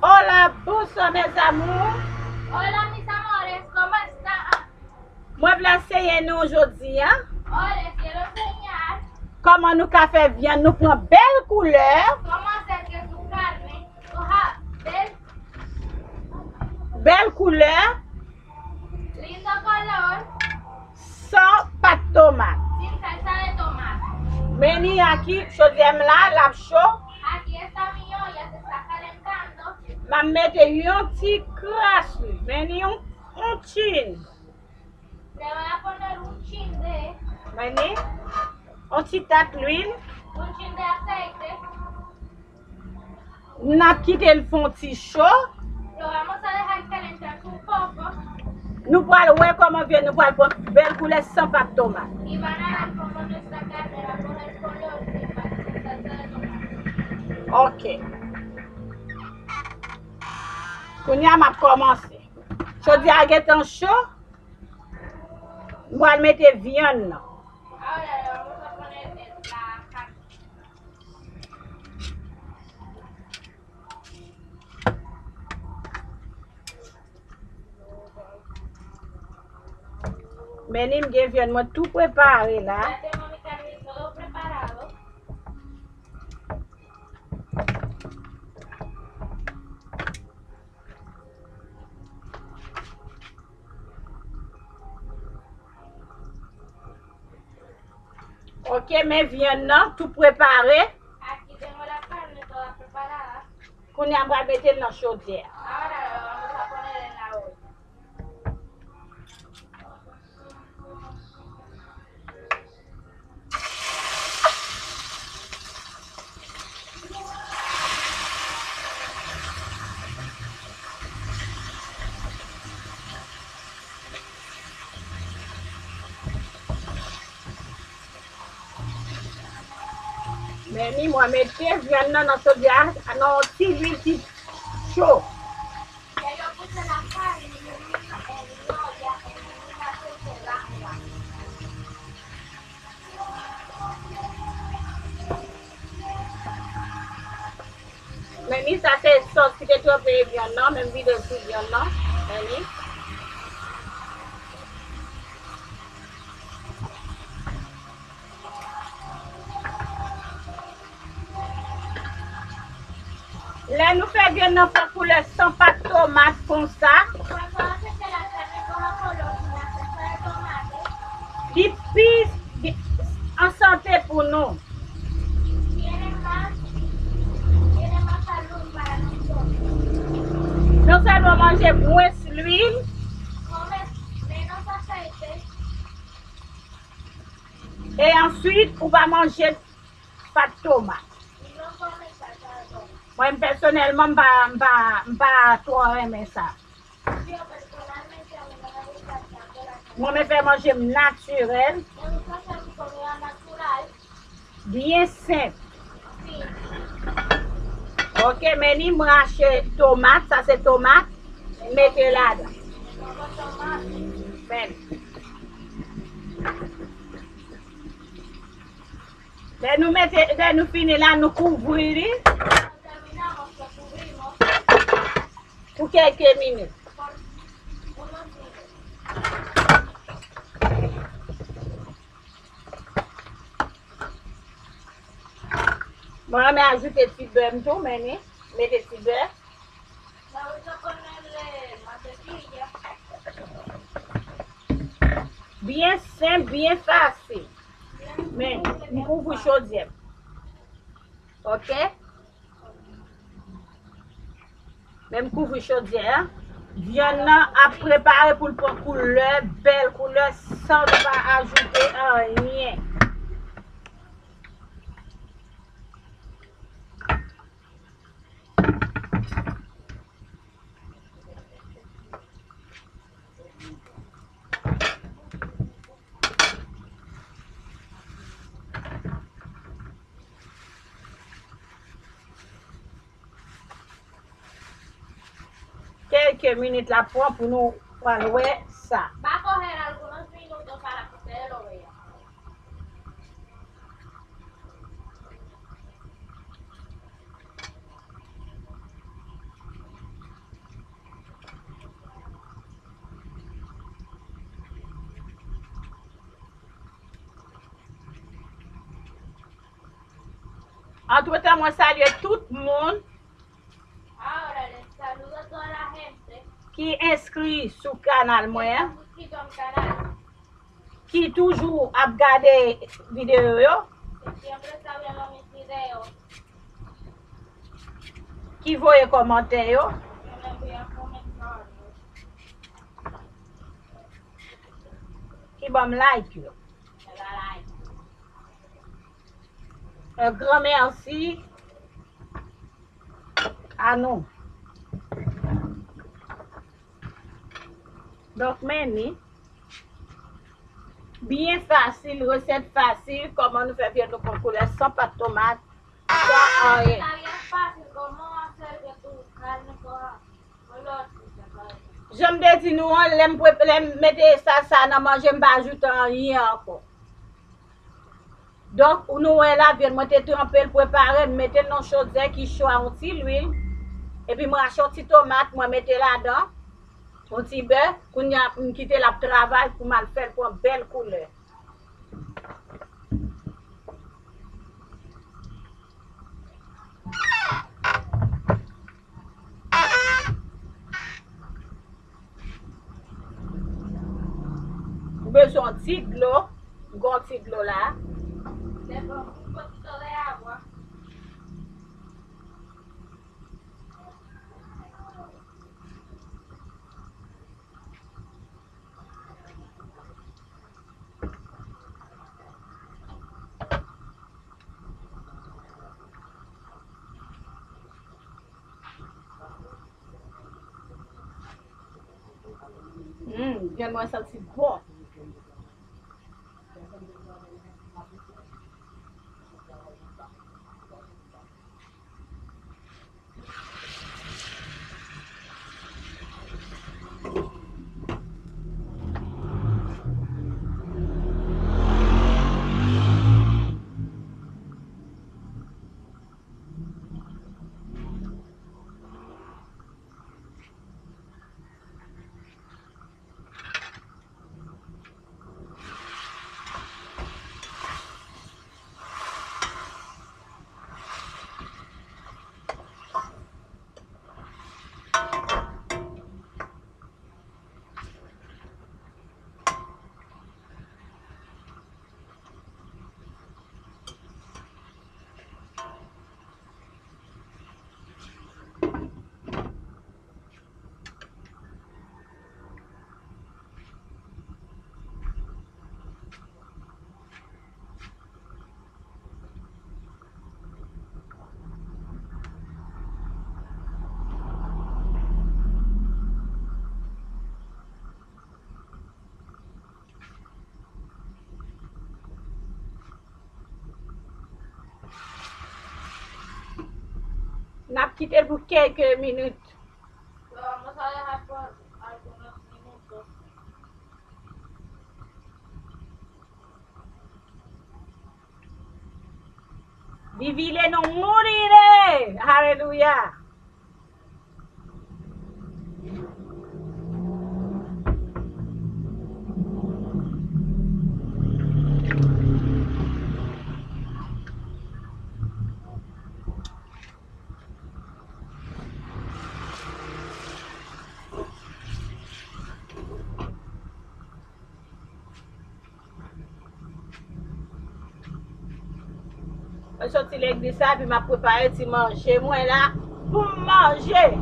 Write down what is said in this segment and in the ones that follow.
Hola, buso, mes amours. Hola mis amores, ¿cómo están? Moi, v'la seye nou jodi, hein? Hoy les quiero enseñar Comment nou ka fe viande, nou pran bel couleur, cómo hacer que tu carne coja bel couleur, lindo color sans pat tomate. sin salsa de tomate. Meni aki, chodiem la, lap chaud, Aquí está mi olla, se está calentando. ma mette yon ti kras, meni yon chin. Le voy a poner un chin de tat l'huile. un chin de aceite. Nap kite l fon ti chaud. Lo vamos a dejar calentarse un poco Nou pral wè koman vyen, nou pral pon bel couleur sans pat tomate. y van a ver cómo nuestra carne va a coger color sin salsa de tomate. Ok. Kounya map komanse. Chodi a getan chaud. Mwen mette viande nan. Ahora le vamos a poner la carne. Meni mgen viande mwen tout prepare la. Ya tengo mi carne todo preparado. Ok, men viande nan tout prepare. Aquí tengo la carne toda preparada. Kounya mwen mette nan chaudière. Ahora lo vamos a poner en la olla. Meni mwen mette viande nan chaudière nan ti l'huile ti chaud. Ya yo puse la carne en mi olla en un aceite blanco. Meni sa se sos ki te trope viande nan, men vide tout viande nan. Meni. Là, nous faisons bien notre couleur sans pat tomate comme ça. Cuando hace que la carne coja color sin la salsa de tomate, Puis, en santé pour nous. tiene más salud para nosotros. Nous allons manger moins l'huile Comes menos aceite et ensuite, on va manger pat tomate. y no comes salsa de tomate. Moi, personnellement, je ne pas trop aimer ça. Yo personalmente a mí no me gusta tanto la carne. Moi, je fais manger naturel, Me gusta hacer mi comida natural. bien simple. Sí. Ok, meni, moi, achète tomate, ça c'est tomate, mettez là-dedans. Pongo tomate. Ben. Dès nous finir là, nous couvrir Cuando terminamos, lo cubrimos pour quelques minutes. por unos minutos. Bon, on va ajouter petit beurre, tout, meni. Mettez petit beurre. Vamos a ponerle mantequilla. Bien simple, bien facile. Men, nous couvrir chaudière. Ok? Même couvrir chaudière. Viande à préparer pour le couleur, belle couleur, sans pas ajouter rien. Quelques minutes là pour nous voir ça. Va a coger algunos minutos para que ustedes lo vean. Entre-temps, moi salue tout le monde Ahora les saludo a toda la gente qui inscrit sur le canal que moi, está suscrito a mi canal, qui toujours a regardé vidéo yo, que siempre está viendo mis videos, qui voit commentaire yo, que me envían comentarios, qui va me like yo. me da like. Un grand merci à nous. Donc, Meni, bien facile, recette facile, comment nous faire viande au concours sans pâte de tomate, sans rien. Está bien fácil cómo hacer que tu carne coja color y se parezca. J'aime te dire, nous, on mettre ça dans manger, je ne vais ajouter rien encore. Donc, nous, la viande, moi, te trempé, préparer, mettre dans chose qui chaud un petit l'huile, et puis, moi, achète petit tomate, moi, mettre là-dedans, un petit beurre, pour nous quitter le travail, pour mal faire, pour une belle couleur. Besoin de petit de l'eau, un petit de l'eau là. Le pongo un poquito de agua. Viens-moi ça petit bon. N'a quitté pour quelques minutes. Lo vamos a dejar por algunos minutos. Vivile non morire. Alléluia. Je suis sorti l'église ça, puis m'a préparé de manger. Moi là, pour manger.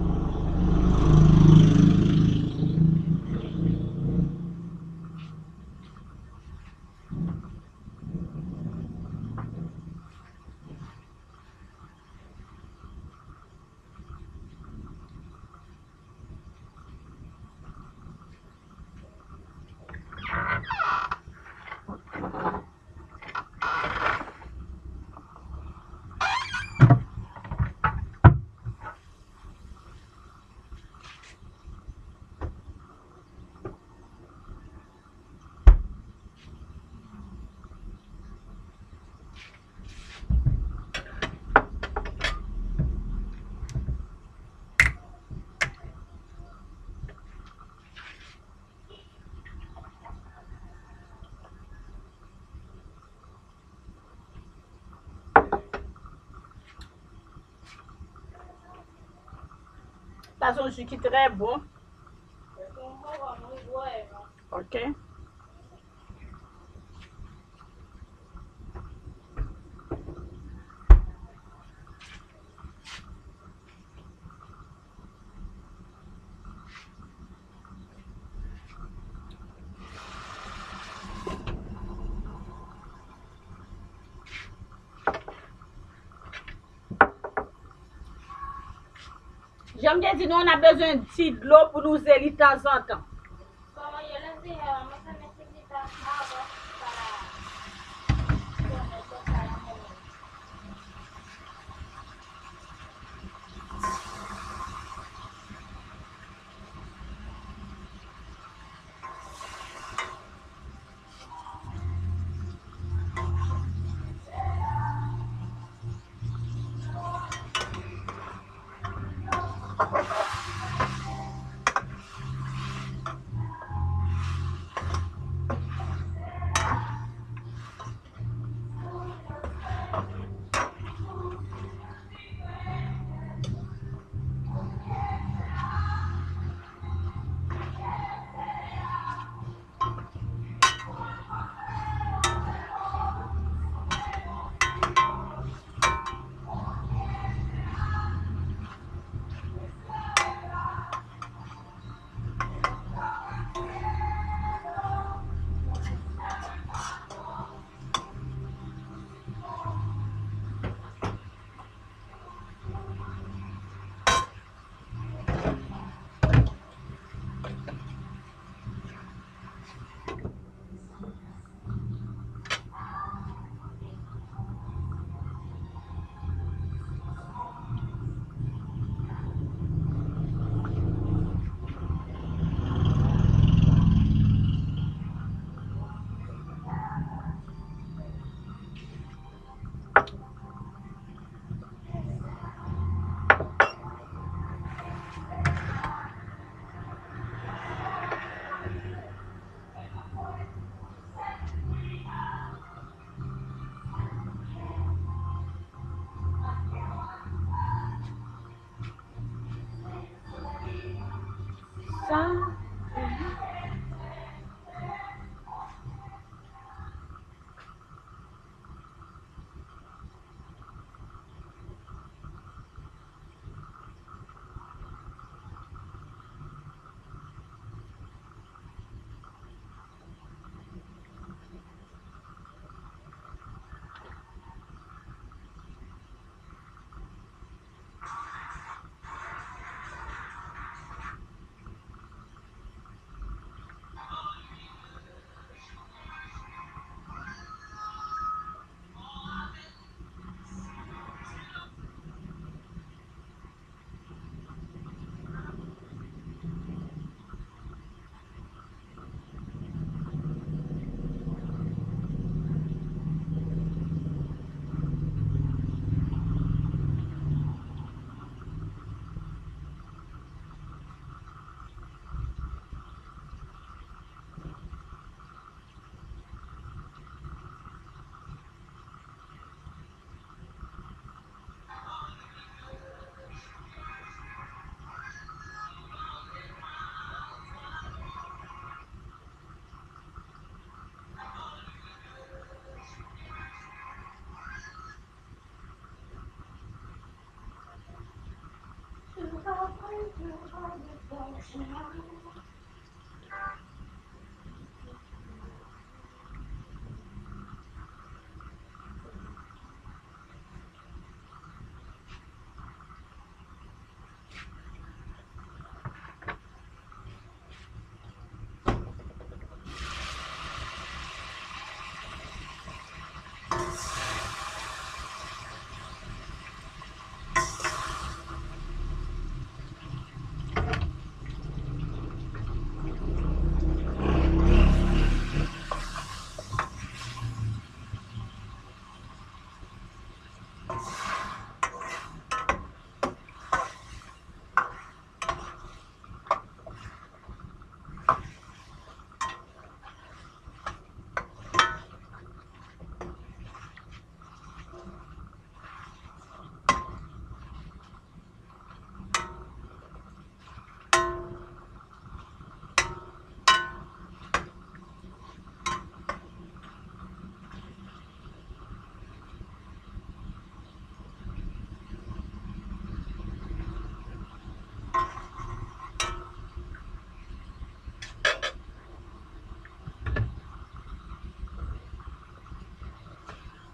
Ça, c'est un jus qui est très bon. OK. J'aime bien dire, nous, on a besoin de petit de l'eau pour nous aider de temps en temps. Ça.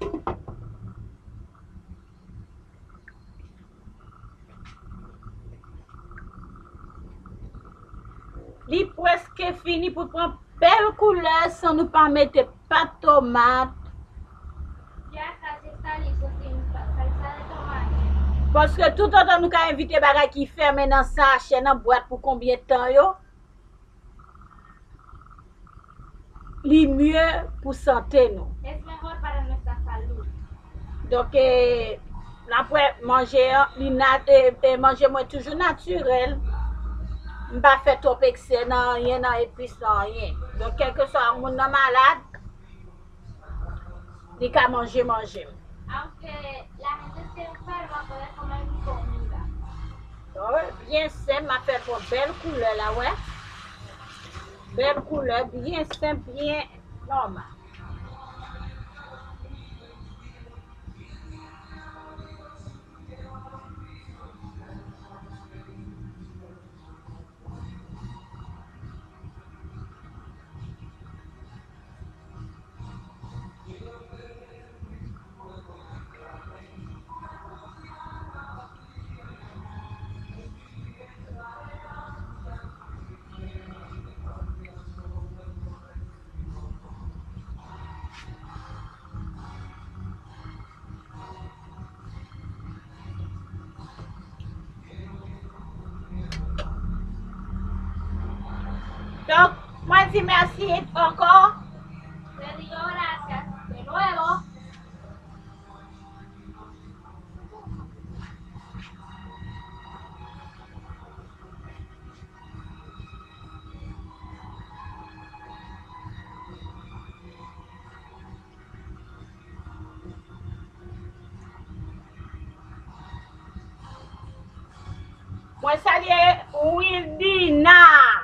Li presque fini pour prendre belle couleur sans nous pas mettre pas de tomate. Ya casi está listo sin salsa de tomate. Parce que tout le temps nous avons invité bagay qui ferme dans sachet, dans boîte pour combien de temps yo? Li mieux pour santé nous. Es mejor para nuestra salud. Donc, après manger, manger moi toujours naturel. Je ne pas faire trop excès dans rien, dans épices, dans rien. Donc, quel que soit un monde malade, il peut manger. Aunque la gente esté enferma, puede comer mi comida. Donc, bien simple, m'a fait pour belle couleur là, ouais. Belle couleur, bien simple, bien normal. Donc, moi, je dis merci encore. Le digo gracias de nuevo. Moi, salue Wildina.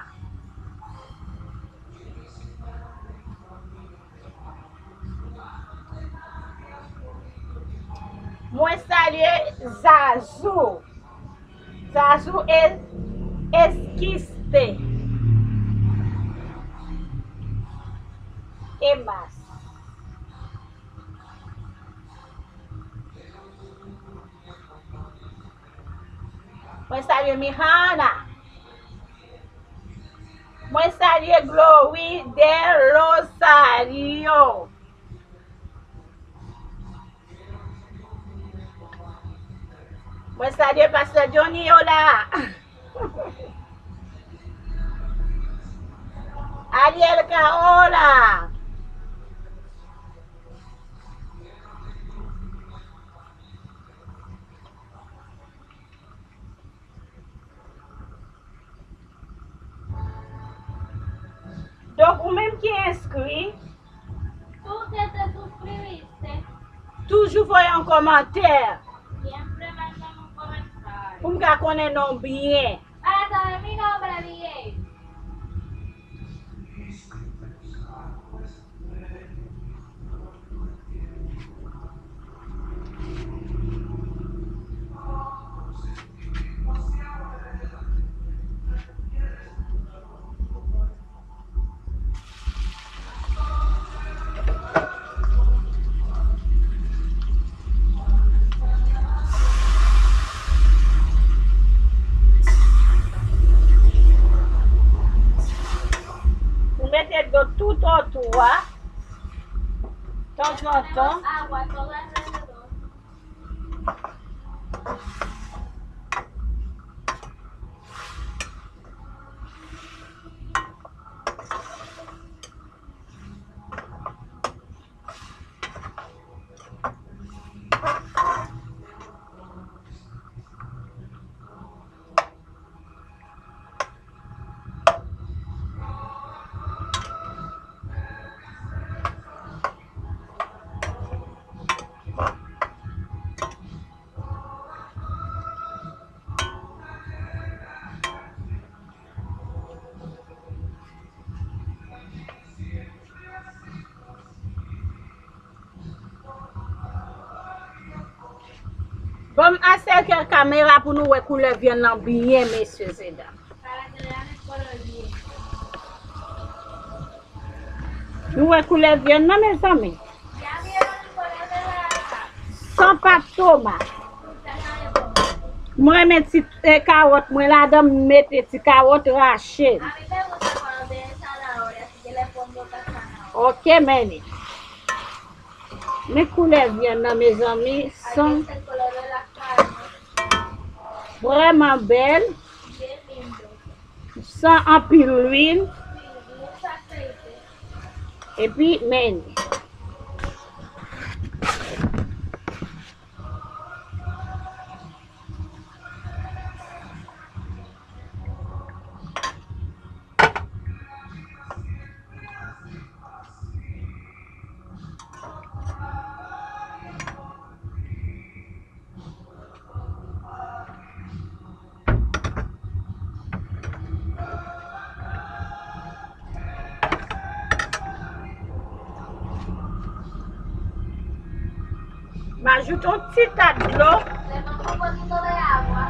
Moi, salue Zazou. Zazou est esquiste. Emas. Moi, salue Mihana. Moi, salue Glory del Rosario. Moi, salue Pasteur Johnny Ola. Ariel Caola. Donc, ou même qui est inscrit, Tú que te suscribiste, toujours voyez un commentaire siempre mándame un comentario. pour me connaître non bien. Para saber mi nombre bien. Vous mettez de tout autour, hein? De temps en temps. Ponemos agua todo alrededor. Bon, acerque la caméra pour nous voir couleur bien bien, messieurs et dames. Para que vean el color bien. Nous voir couleur bien, non, mes amis? ¿Ya vieron el color de la sans pâte tomate. Moi mets ti carotte, moi la dame mette ti carotte rachée. A mí me gusta cuando tiene zanahoria, así que le pongo zanahoria. OK, Meni. Mes couleurs viennent, mes amis, sont Aquí está el color de la carne, vraiment belles, bien lindo. sans un pile d'huile. Sí, mucho aceite. Et puis, Meni. M'ajoute un petit tas de l'eau. Le pongo un poquito de agua.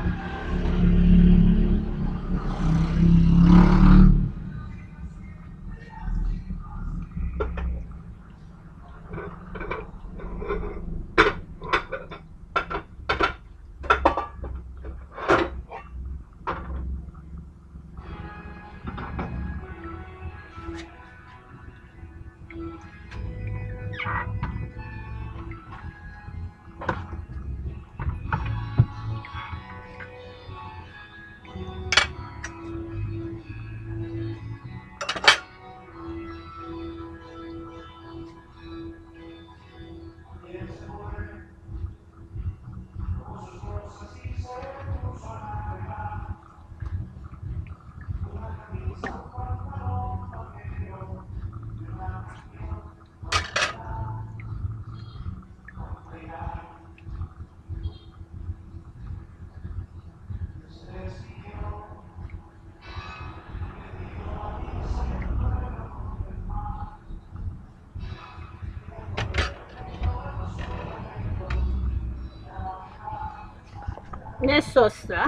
Mes sauces là.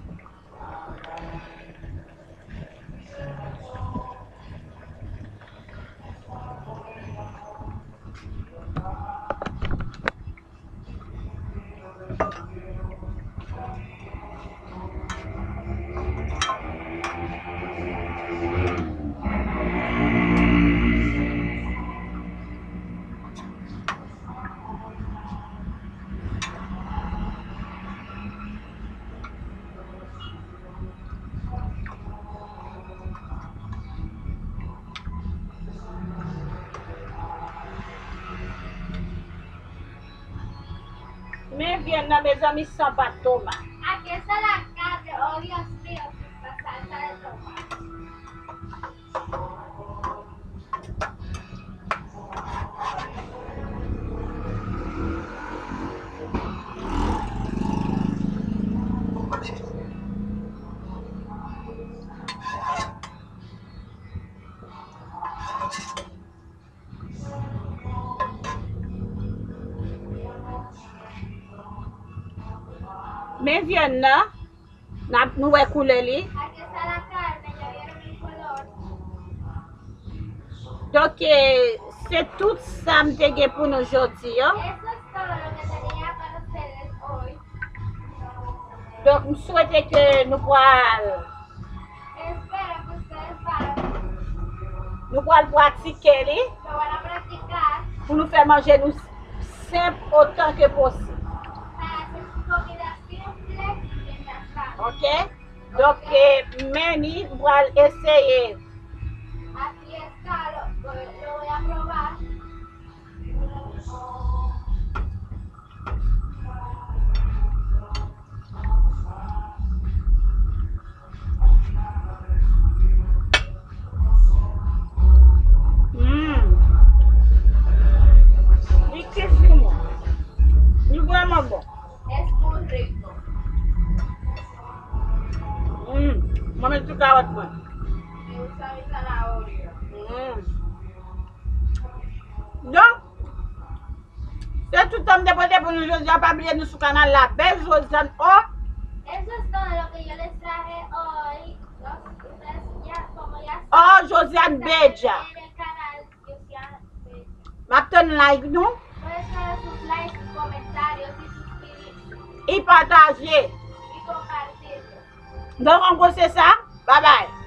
Mais viennent mes amis sans pâte tomate. Aquí está la carne. Oh, Dios mío, la salsa de tomate. Mais viennent là. Nous coulé li. Aquí está la carne, ya vieron el color. Donc, c'est tout ça que pour nous aujourd'hui. Eso es todo lo que tenía para ustedes hoy. Donc, je souhaite que nous pourrons Espero que ustedes pratiquer li, lo van a practicar pour nous faire manger nous simple autant que possible. para hacer su comida simple mientras tanto. OK? Donc, Meni va essayer. Aquí está, lo voy a probar. Riquísimo. Y vraiment bon. Es muy rico. Mami, tu carotte, moi. Me gusta mi zanahoria. Donc, c'est tout homme de pote pour nous aujourd'hui. Pas oublier nous sur le canal La Belle Josiane. Oh, Eso es todo lo que yo les traje hoy. Ustedes ya, como ya oh, Josiane Beja. en el canal, Josiane Beja. M'attends like nous. Puedes dejar sus likes, sus comentarios et partager. Donc, en gros, c'est ça. Bye bye.